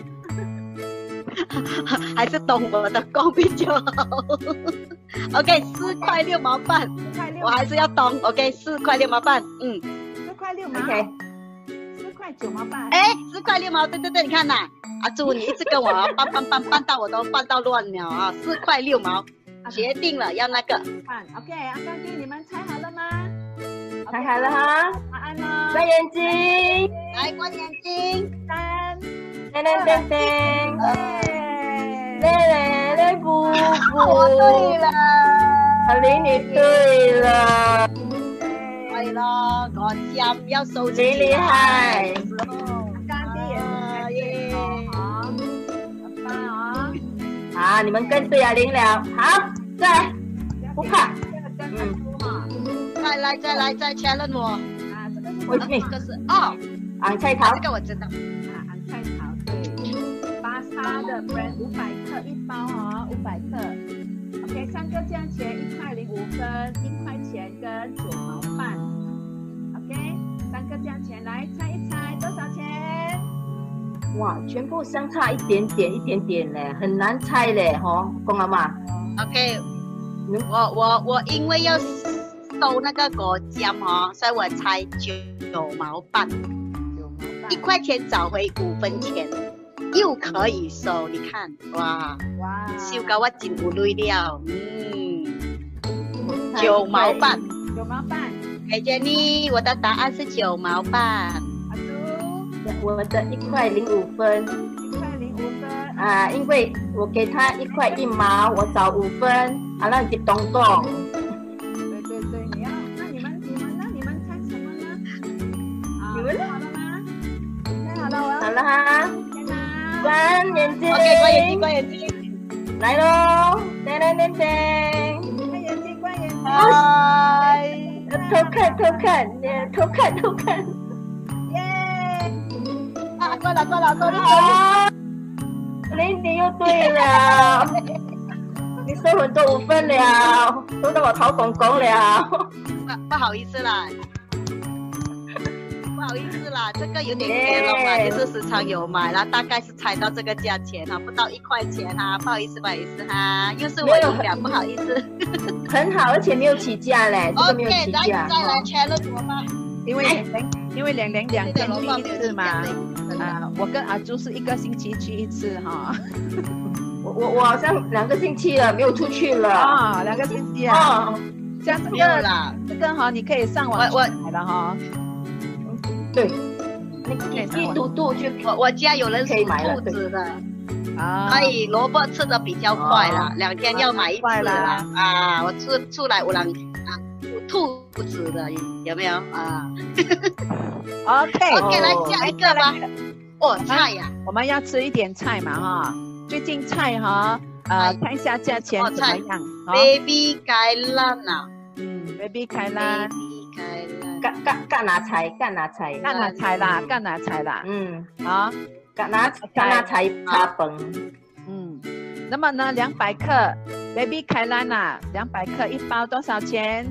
S11: 还是懂我的贡比较好。OK， 四块六毛半，我还是要懂。OK， 四块六毛半，嗯，
S9: 四块六毛。
S10: OK，
S9: 四块九毛半。
S11: 哎，四块六毛，对对对，你看呐，阿朱，你一直跟我搬搬搬搬到我都搬到乱了啊！四块六毛，决定了要那个。
S9: 看 OK， 阿刚弟，你们猜好了吗？
S10: 猜好了哈，
S9: 答案呢？
S10: 关眼睛，
S11: 来关眼睛，
S9: 三，
S10: 噔噔噔噔，嘞嘞嘞布布，
S11: 我对了，
S10: 阿玲你对了，
S11: 对了，果酱要收起
S10: 你厉害，
S9: 刚弟也是好，好棒哦！
S10: 好，你们跟对阿玲了，好，再来，不怕，
S9: 嗯。
S11: 再来再来再 challenge 我
S9: 啊，这个是
S10: 我这
S11: 个是哦，
S10: 昂菜桃，
S11: 这个我知道
S9: 啊，昂菜桃对，巴沙的 brand 五百克一包哦，五百克。OK， 三个价钱一块零五分，一块钱跟九毛半。OK， 三个价钱来猜一猜多少钱？
S10: 哇，全部相差一点点一点点嘞，很难猜嘞，吼，公阿妈。
S11: OK， 我我我因为要收那个果酱哦，所以我猜九毛半，一块钱找回五分钱，又可以收。你看，哇哇，收到我真有累了，嗯，九毛半，
S9: 九毛半。
S11: 哎，Jenny，我的答案是九毛半。
S9: 阿朱，
S10: 我的一块零五分。
S9: 一块零五分。
S10: 啊，因为我给他一块一毛，我找五分，啊，让你懂懂。好了哈，关眼睛
S11: ，OK， 关眼睛，关眼睛，
S10: 来喽，噔噔噔噔，
S9: 关眼睛，关眼睛，
S10: 嗨，偷看偷看，偷看偷看，
S9: 耶！
S11: 啊，过了过了过了，
S10: 好，玲玲又对了，你收很多五分了，收到我讨公公了，
S11: 不不好意思啦。不好意思啦，这个有点偏了嘛，也是时常有买啦，大概是猜到这个价钱哈，不到一块钱哈，不好意思，不好意思哈，又是我赢了，不好意思。
S10: 很好，而且没有起价嘞，这个没有起价。
S11: OK， 来再来 challenge 我吧。
S9: 因为两两，因为两两两天去一次嘛，啊，我跟阿朱是一个星期去一次哈。
S10: 我我我好像两个星期了，没有出去了。
S9: 啊，两个星期啊。这样这个这个哈，你可以上网买了哈。
S10: 对，你一嘟嘟就
S11: 我我家有人属兔子的，啊，所以萝卜吃的比较快啦，两天要买一次啦，啊，我出出来有人啊兔子的有没有啊
S9: ？OK
S11: OK， 来下一个吧。哦，菜呀，
S9: 我们要吃一点菜嘛哈，最近菜哈，呃，看一下价钱怎么样
S11: ？Baby 芥兰啊，
S9: 嗯 ，Baby 芥兰。
S10: 干干干拿菜，干拿菜，
S9: 干拿菜啦，干拿菜啦，
S10: 嗯，
S9: 好，
S10: 干拿干拿菜茶崩，
S9: 嗯，那么呢，两百克 ，baby 凯兰啊，两百克一包多少钱？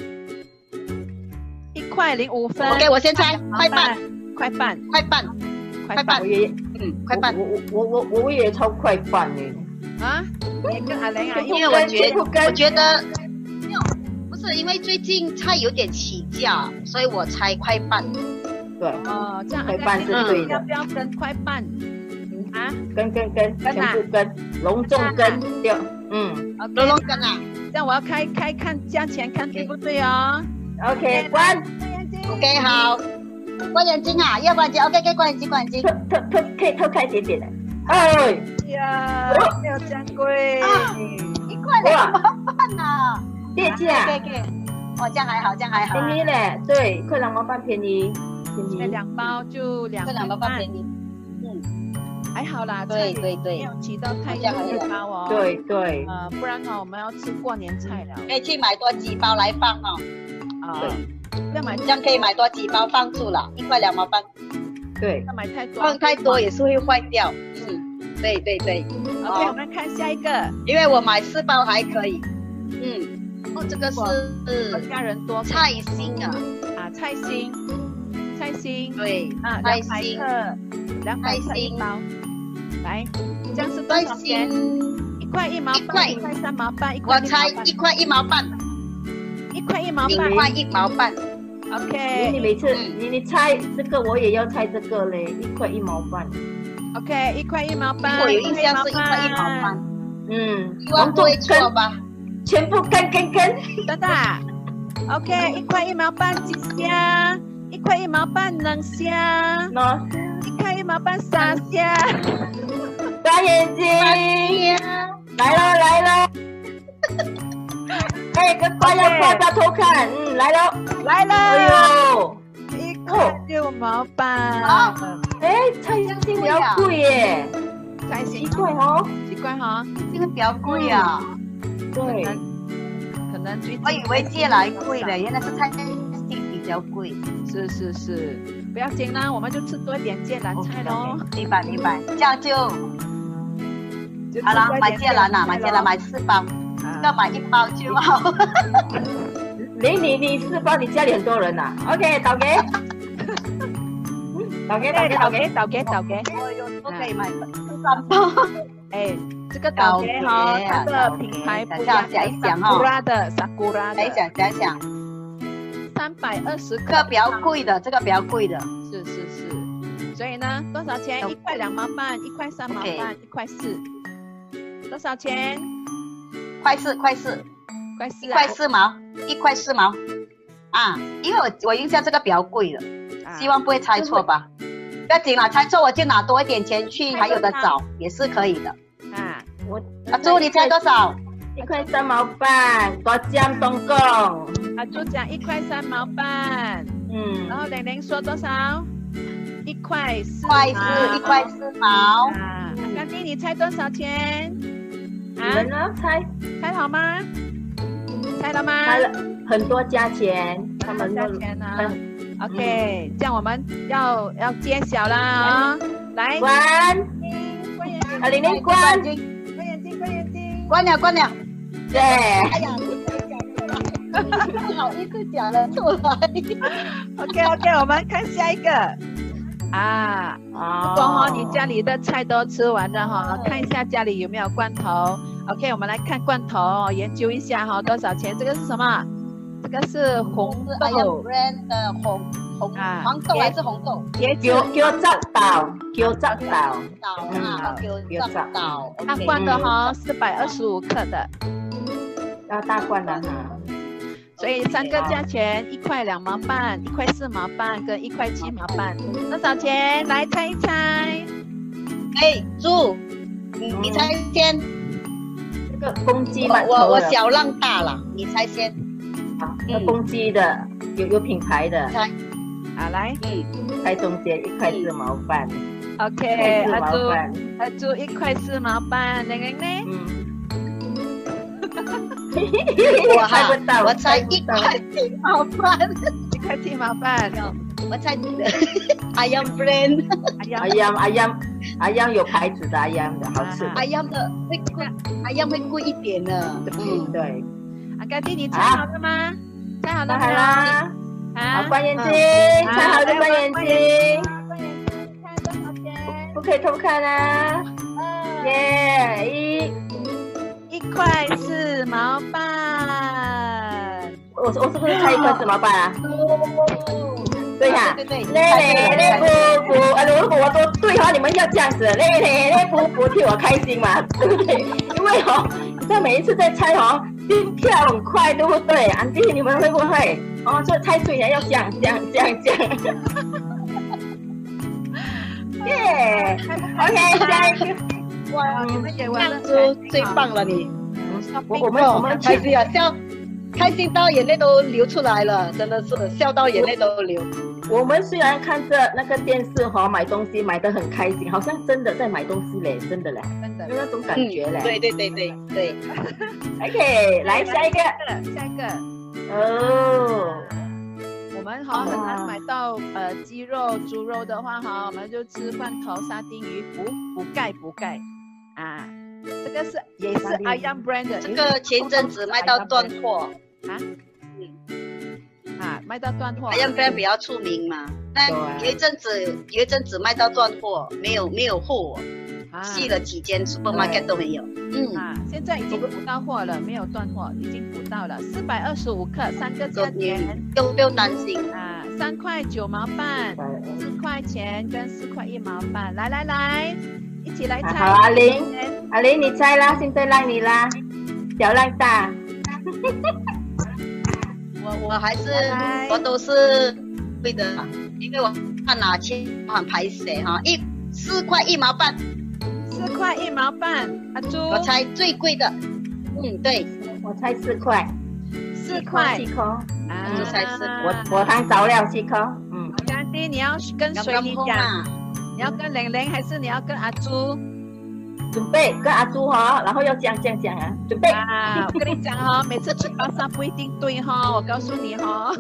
S9: 一块零五分。
S11: OK， 我先猜，快半，
S9: 快半，
S11: 快半，快半，
S10: 我也，
S11: 嗯，快半，
S10: 我我我我我也超快半呢。
S9: 啊？你跟阿玲啊，
S11: 因为我觉得，我觉得。是因为最近菜有点起价，所以我猜快半。
S10: 对，
S9: 哦，这样
S10: 快半是对的。
S9: 要不要跟快半？啊？
S10: 跟跟跟，全部跟，隆重跟，对。 嗯，
S11: 龙龙跟啊。
S9: 这样我要开开看价钱，看对不对哦。
S10: OK， 关。
S11: OK， 好。关眼睛啊，要关眼睛。OK， 可以关眼睛，关眼睛。
S10: 偷偷偷，可以偷开一点点的。哎
S9: 呀，没有这样贵。
S11: 一块两毛半啊！
S10: 跌价。
S11: 可以可以。哦，这样还好，这样还好。
S10: 便宜嘞，对，一块两毛半便宜。
S9: 便宜。两包就两块
S11: 两毛半便宜。
S9: 嗯。还好啦，
S11: 对对对，
S9: 没有起到太大的包哦。
S10: 对对，
S9: 呃，不然哦，我们要吃过年菜了。
S11: 可以去买多几包来放哦。
S9: 啊，要买
S11: 这样可以买多几包放住了，一块两毛半。
S10: 对，
S9: 要买太多，
S11: 放太多也是会坏掉。嗯，对对对。
S9: OK， 我们看下一个，
S11: 因为我买四包还可以。嗯，哦，这个是
S9: 家人多
S11: 菜心啊，
S9: 啊，菜心，菜心，
S11: 对
S9: 啊，
S11: 菜心，
S9: 两百克一包。来，这样是多少钱？一块一毛半，一块三毛半，一块
S11: 我猜一块一毛半，
S9: 一块一毛半，
S11: 一块一毛半。
S9: OK，
S10: 你每次你你猜这个，我也要猜这个嘞，一块一毛半。
S9: OK， 一块一毛半，
S11: 我有印象是一块一毛半。
S10: 嗯，
S11: 希望不会错吧？
S10: 全部跟跟跟，
S9: 真的。OK， 一块一毛半鸡虾，一块一毛半冷虾，一块一毛半沙虾。
S10: 眨眼睛，来喽来喽！哎，跟爸要爸爸偷看，嗯，来喽
S9: 来喽！
S10: 哎呦，
S9: 一块六毛半。
S10: 哎，菜心比较贵耶，
S9: 菜心
S10: 奇怪哦，
S11: 奇怪哈，这个比较贵啊。
S10: 对，
S9: 可能最近
S11: 我以为芥蓝贵了，原来是菜心比较贵。
S9: 是是是，不要紧啦，我们就吃多一点芥蓝菜喽。
S11: 明白明白，这样就好了，买芥蓝啦，买芥蓝买四包，要买一包就好。
S10: 你你你四包，你家里很多人呐 ？OK， 倒给，倒给倒给倒给
S9: 倒给倒给，
S11: 我有都可以买三包。
S9: 哎，这个倒给哈，它的品牌不一样，
S11: 想一想哈
S9: ，Sakura 的 Sakura 的，
S11: 想一想想一想，
S9: 三百二十克，
S11: 这个比较贵的，这个比较贵的，
S9: 是是是，所以呢，多少钱？一块两毛半，一块三毛半，一块四，多少钱？
S11: 块四块四，
S9: 块四，
S11: 一块四毛，一块四毛，啊，因为我我印象这个比较贵了，希望不会猜错吧？不要紧了，猜错我就拿多一点钱去，还有的找也是可以的。
S9: 啊，
S10: 我
S11: 阿朱你猜多少？
S10: 一块三毛半，多姜东贡。
S9: 阿朱讲一块三毛半，
S10: 嗯，
S9: 然后玲玲说多少？一块四，
S11: 块四，一块四毛。
S9: 啊，干爹你猜多少钱？
S10: 你们呢？猜
S9: 猜好吗？猜了吗？
S10: 猜了很多价钱，他们
S9: 价钱啊。OK， 这样我们要要揭晓啦啊！来，
S10: 关，
S9: 关眼睛，
S10: 啊，玲玲关，
S9: 关眼睛，关眼睛，关眼睛，
S11: 关了关了。
S10: 对。
S11: 哎呀，不好意思讲了出来。
S9: OK OK， 我们看下一个啊。如果哈你家里的菜都吃完了哈，看一下家里有没有罐头。OK， 我们来看罐头，研究一下哈，多少钱？这个是什么？这个是红豆
S11: brand 的红红黄豆还是红豆？
S10: 叫叫杂豆，叫杂豆，
S11: 豆啊，叫杂豆。
S9: 大罐的哈，四百二十五克的，
S10: 要大罐的哈。
S9: 所以三个价钱，一块两毛半，一块四毛半，跟一块七毛半，多少钱？来猜一猜。
S11: 哎，猪，你你猜先。
S10: 这个公鸡馒头
S11: 我我小浪大了，你猜先。
S10: 好，那公鸡的有有品牌的。
S11: 猜。
S9: 好来，
S10: 嗯，猜中间一块四毛半。
S9: OK， 阿朱阿朱一块四毛半，玲玲呢？
S10: 嗯。
S11: 我猜不到，我猜一块七毛半，
S9: 一块七毛半。
S11: 我猜I am brand，
S10: I am I am I am 有牌子的 I am 的好吃
S11: ，I am 的会贵 ，I am 会贵一点的。
S10: 嗯，对。
S9: 阿干弟，你猜好了吗？猜好了吗？
S10: 猜好啦。好，关眼睛，猜好就关眼睛。
S9: 关眼睛，看多少钱？
S10: 不可以偷看啊！耶，一。
S9: 一块四毛半，
S10: 我我是不是猜一块四毛半啊？对呀，
S11: 对对，
S10: 嘞嘞嘞不不，啊，如果我都对哈，你们要这样子，嘞嘞嘞不不替我开心嘛，对不对？因为哦， 像每一次在猜哦，心跳很快，对不对？安迪，你们会不会？哦，这猜对了要讲讲讲讲。耶 ，OK， 下一个。
S9: 哇，你们给我
S11: 样子最棒了你。
S10: 我我们我们
S11: 开心啊，笑，开心到眼泪都流出来了，真的是笑到眼泪都流。
S10: 我们虽然看着那个电视哈、哦，买东西买得很开心，好像真的在买东西嘞，真的嘞，
S9: 真的
S10: 有那种感觉嘞、
S11: 嗯。对对对对对。
S10: OK， 来下一个，
S9: 下一个。
S10: 哦。
S9: 我们哈很难买到呃鸡肉、猪肉的话哈，我们就吃罐头沙丁鱼补补钙补钙啊。这个是也是 Ayam brand 的，
S11: 这个前阵子卖到断货
S9: 啊，嗯，啊卖到断货
S11: ，Ayam brand 比较出名嘛。但有一阵子有一阵子卖到断货，没有没有货，去了几间 supermarket 都没有。
S9: 嗯啊，现在已经补到货了，没有断货，已经补到了，四百二十五克，三个价钱，
S11: 都不用担心
S9: 啊，三块九毛半，四块钱跟四块一毛半，来来来。一起来猜。
S10: 好，阿玲，阿玲你猜啦，现在让你啦，小浪大。
S11: 我我还是我都是对的，因为我看哪钱很排谁哈，一四块一毛半，
S9: 四块一毛半，阿朱，
S11: 我猜最贵的，嗯对，
S10: 我猜四块，
S9: 四块，
S10: 七颗，
S9: 啊，
S11: 就猜四块，
S10: 我我看着了七颗，嗯。
S9: 干爹，你要跟谁讲？你要跟玲玲还是你要跟阿朱？
S10: 准备跟阿朱哈，然后要讲讲讲啊，准备
S9: 啊！我跟你讲哈，每次去巴萨不一定对哈，我告诉你哈。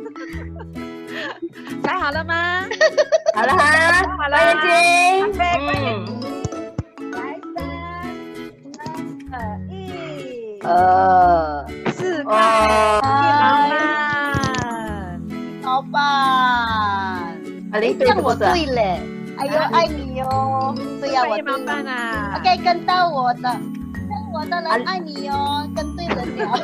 S9: 猜好了吗？
S10: 好了哈，
S9: 好了，
S10: 眼睛，
S9: 嗯，来三二一，
S11: 呃，
S9: 四块一毛半，
S11: 一毛半，
S10: 阿玲对
S11: 我对嘞。哎呦，爱你哟！对呀，我
S9: 对半啊。
S11: OK， 跟到我的，跟我的人爱你哟，跟对人了。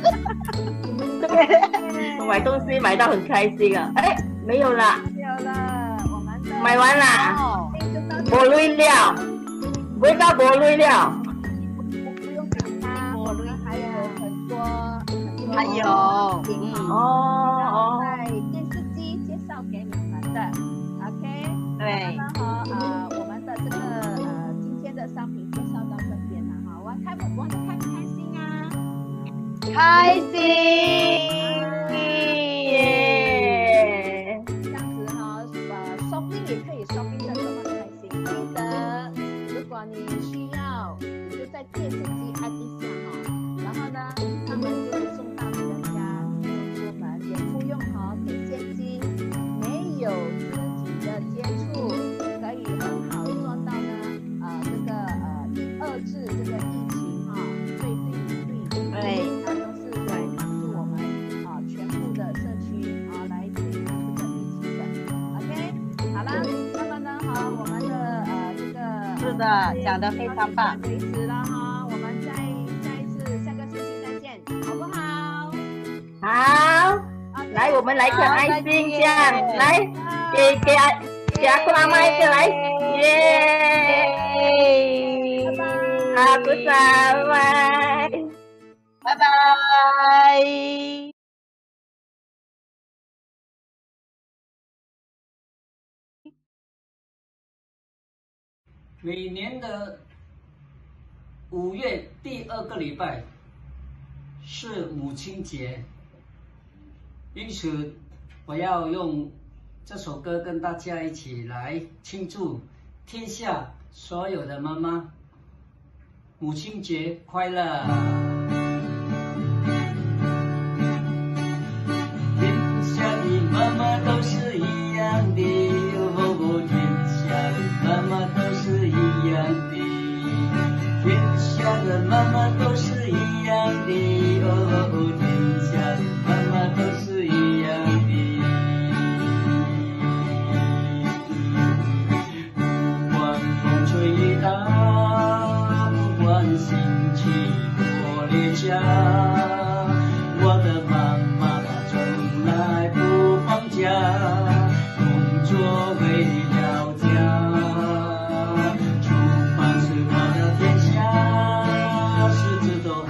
S10: 我买东西买到很开心啊！哎，没有啦，
S9: 没有了，我们的
S10: 买完啦。我累了，味道我累了。
S9: 不用讲它，我们还有很多，
S11: 还有，
S9: 嗯，
S10: 哦哦，
S9: 在电视机介绍给你们的。
S11: 对，
S9: 那么呃，我们的这个呃今天的商品介绍到这边了哈，玩开玩的开不开心啊？
S11: 开心
S10: 耶！
S9: 这样子哈，呃 ，shopping 也可以 shopping 的这么开心。记得，如果你需要，你就在电视机按一下哈，然后呢，他们就会送到你的家，不用出门，也不用哈给现金，没有。的接触可以很好做到呢，呃，这个呃，遏制这个疫情哈，对对对，对，它都是在帮助我们啊、呃，全部的社区啊、呃、来对抗这个疫情的。OK， 好啦，那么呢，哈，我们的呃这个
S11: 是的，讲得非常棒，
S9: 为止了哈，我们再下一次下个星期再见，好不好？
S10: 好。来，我们来个爱心这样，来给给阿给阿公阿妈一个来，耶！好，鼓掌，拜拜，
S11: 拜拜。
S12: 每年的五月第二个礼拜是母亲节。因此，我要用这首歌跟大家一起来庆祝天下所有的妈妈，母亲节快乐！天下的妈妈都是一样的，哦，天下的妈妈都是一样的，天下的妈妈都是一样的，哦，天下的妈妈都是一样的。不管风吹大，不管心情多烈加，我的妈妈她从来不放假，工作为了家。厨房是她的天下，日子都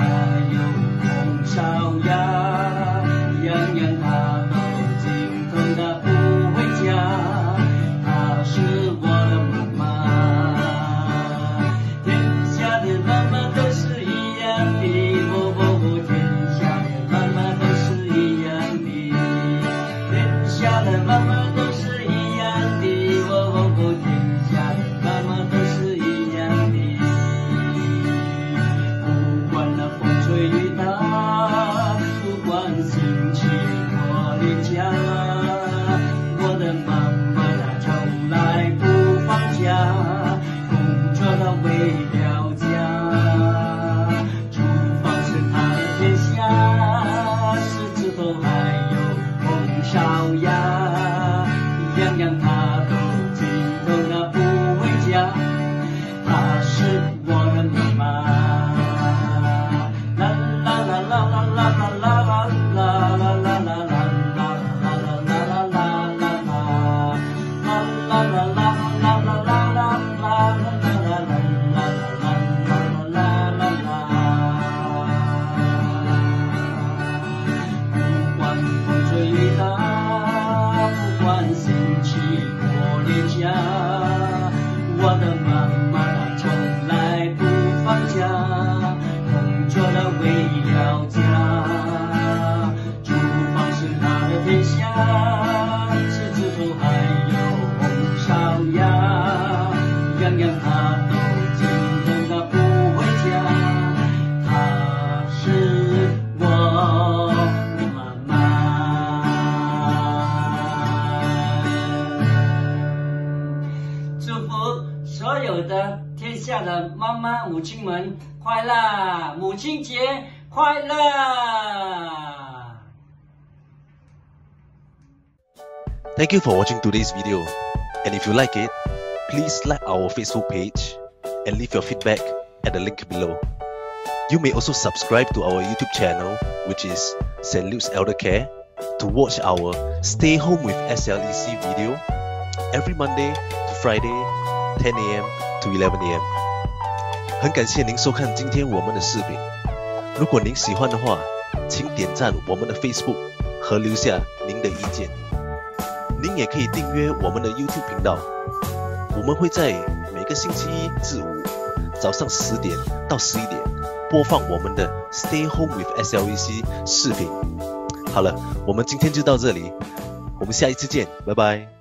S12: 下的妈妈、母亲们快乐，母亲节快乐！
S13: Thank you for watching today's video. And if you like it, please like our Facebook page and leave your feedback at the link below. You may also subscribe to our YouTube channel, which is Saint Luke's Elder Care, to watch our Stay Home with S L E C video every Monday to Friday, ten A M to eleven A M 很感谢您收看今天我们的视频。如果您喜欢的话，请点赞我们的 Facebook 和留下您的意见。您也可以订阅我们的 YouTube 频道，我们会在每个星期一至五早上十点到十一点播放我们的 Stay Home with S L E C 视频。好了，我们今天就到这里，我们下一次见，拜拜。